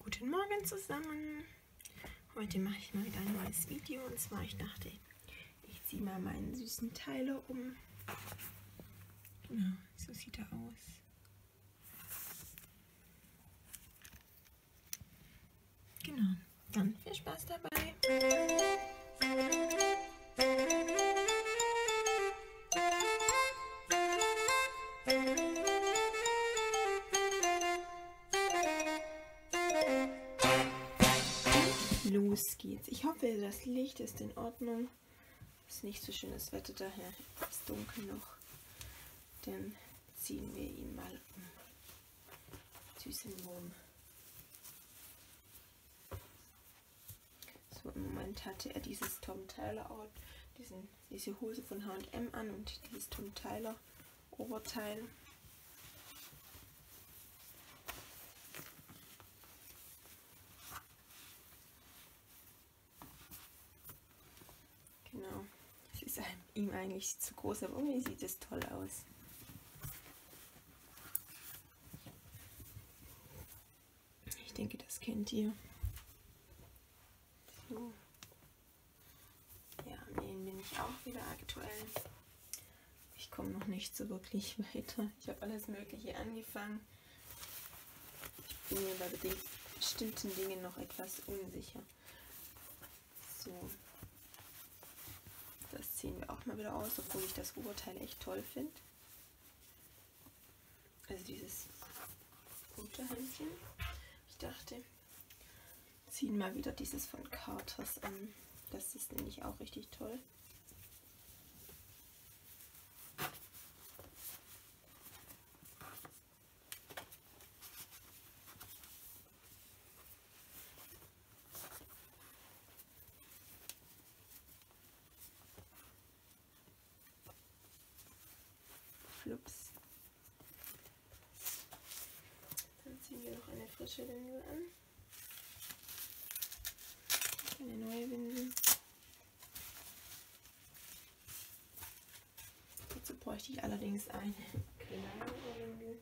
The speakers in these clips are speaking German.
Guten Morgen zusammen. Heute mache ich mal wieder ein neues Video und zwar, ich dachte, ich ziehe mal meinen süßen Tyler um. Genau, so sieht er aus. Genau, dann viel Spaß dabei. Los geht's. Ich hoffe, das Licht ist in Ordnung. Ist nicht so schönes Wetter, daher ist dunkel noch. Dann ziehen wir ihn mal um. Süßen Wurm. So, im Moment hatte er dieses Tom Tyler Out, diese Hose von H&M an und dieses Tom Tyler Oberteil. Genau, das ist ihm eigentlich zu groß, aber irgendwie sieht es toll aus. Ich denke, das kennt ihr. So. Ja, nähen bin ich auch wieder aktuell. Ich komme noch nicht so wirklich weiter. Ich habe alles Mögliche angefangen. Ich bin mir bei bestimmten Dingen noch etwas unsicher. So. Das ziehen wir auch mal wieder aus, obwohl ich das Oberteil echt toll finde. Also dieses Unterhemdchen. Ich dachte, ziehen mal wieder dieses von Carters an. Das ist nämlich auch richtig toll. Flups. Dann ziehen wir noch eine frische Windel an. Eine neue Windel. Dazu bräuchte ich allerdings eine kleine Windel,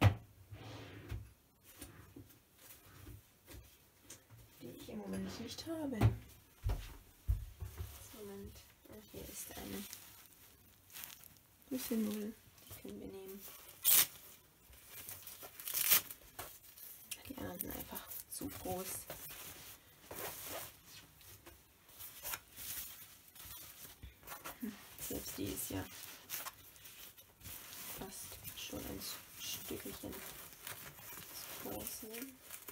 die ich im Moment nicht habe. Moment, hier ist eine Größe 0. Die können wir nehmen. Die anderen sind einfach zu groß. Selbst die ist ja fast schon ein Stückchen zu groß. Ne?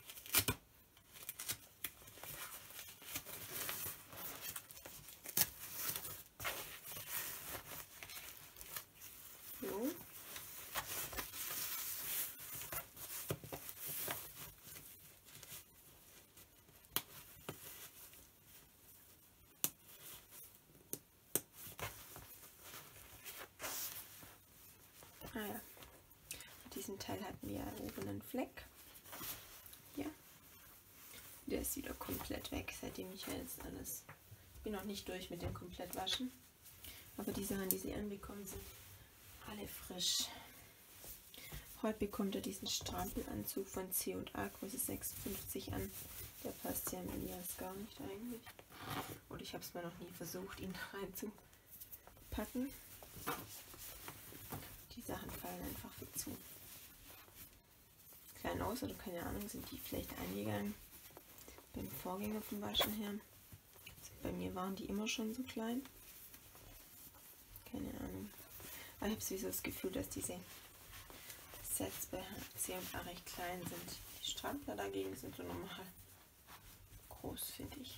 So. Ah ja, diesen Teil hatten wir oben einen Fleck. Ja, der ist wieder komplett weg, seitdem ich jetzt alles. Bin noch nicht durch mit dem Komplettwaschen, aber die Sachen, die sie anbekommen, sind alle frisch. Heute bekommt er diesen Strampelanzug von C&A Größe 56 an. Der passt ja im Elias gar nicht eigentlich. Und ich habe es mal noch nie versucht, ihn reinzupacken. Die Sachen fallen einfach viel zu klein aus, oder keine Ahnung, sind die vielleicht eingegangen beim Vorgänger vom Waschen her. Also bei mir waren die immer schon so klein. Keine Ahnung. Aber ich habe sowieso das Gefühl, dass diese Sets bei C&A recht klein sind. Die Strampler dagegen sind so normal groß, finde ich.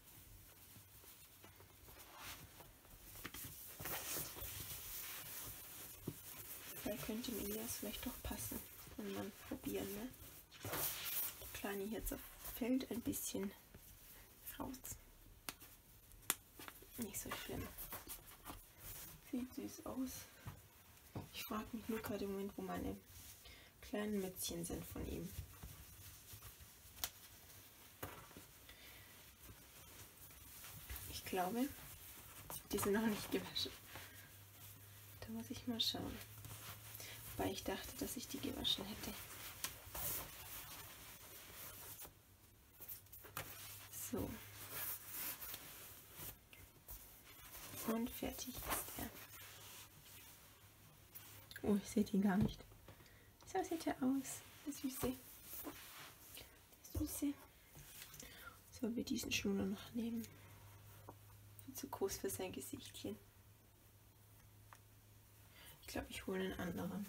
Könnte mir das vielleicht doch passen und mal probieren. Ne? Die Kleine hier zerfällt ein bisschen raus. Nicht so schlimm. Sieht süß aus. Ich frage mich nur gerade im Moment, wo meine kleinen Mützchen sind von ihm. Ich glaube, die sind noch nicht gewaschen. Da muss ich mal schauen. Weil ich dachte, dass ich die gewaschen hätte. So. Und fertig ist er. Oh, ich sehe den gar nicht. So sieht er aus. Der Süße. Der Süße. So, wir diesen Schuh noch nehmen. Viel zu groß für sein Gesichtchen. Ich glaube, ich hole einen anderen.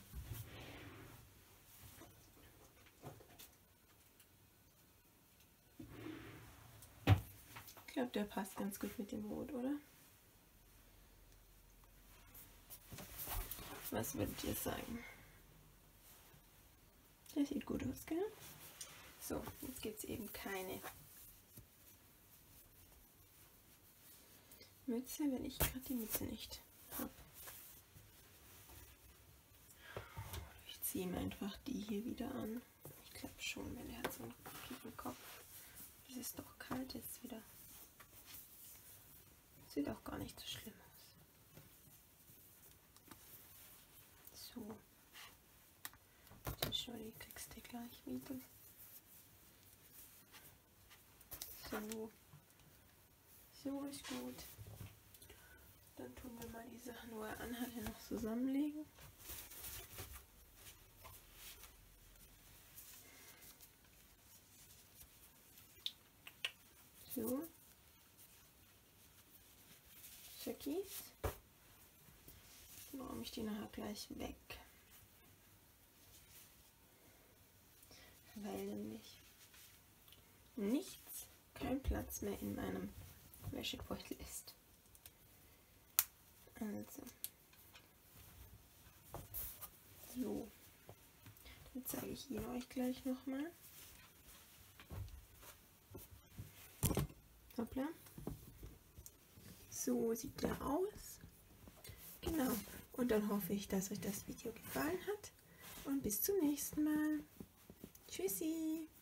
Ich glaube, der passt ganz gut mit dem Rot, oder? Was würdet ihr sagen? Der sieht gut aus, gell? So, jetzt gibt es eben keine Mütze, wenn ich gerade die Mütze nicht habe. Ich ziehe ihm einfach die hier wieder an. Ich glaube schon, wenn er hat so einen tiefen Kopf. Es ist doch kalt jetzt wieder. Sieht auch gar nicht so schlimm aus. So. Den Schnurri kriegst du gleich wieder. So. So ist gut. Dann tun wir mal die Sachen, wo er anhatte, noch zusammenlegen. So. Checkies. Dann räume ich die nachher gleich weg. Weil nämlich nichts, kein Platz mehr in meinem Wäschebeutel ist. Also. So. Dann zeige ich ihn euch gleich nochmal. Hoppla. So sieht der aus. Genau. Und dann hoffe ich, dass euch das Video gefallen hat. Und bis zum nächsten Mal. Tschüssi.